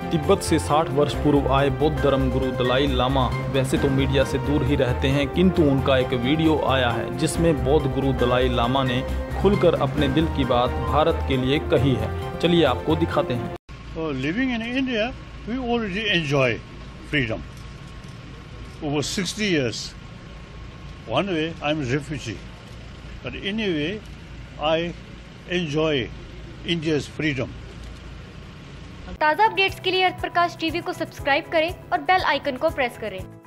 तिब्बत से 60 वर्ष पूर्व आए बौद्ध धर्म गुरु दलाई लामा वैसे तो मीडिया से दूर ही रहते हैं, किंतु उनका एक वीडियो आया है जिसमें बौद्ध गुरु दलाई लामा ने खुलकर अपने दिल की बात भारत के लिए कही है। चलिए आपको दिखाते हैं। Living in India, we already enjoy freedom. Over 60 years. One way, I'm a refugee. But anyway, I enjoy India's freedom. ताज़ा अपडेट्स के लिए अर्थ प्रकाश टीवी को सब्सक्राइब करें और बेल आइकन को प्रेस करें।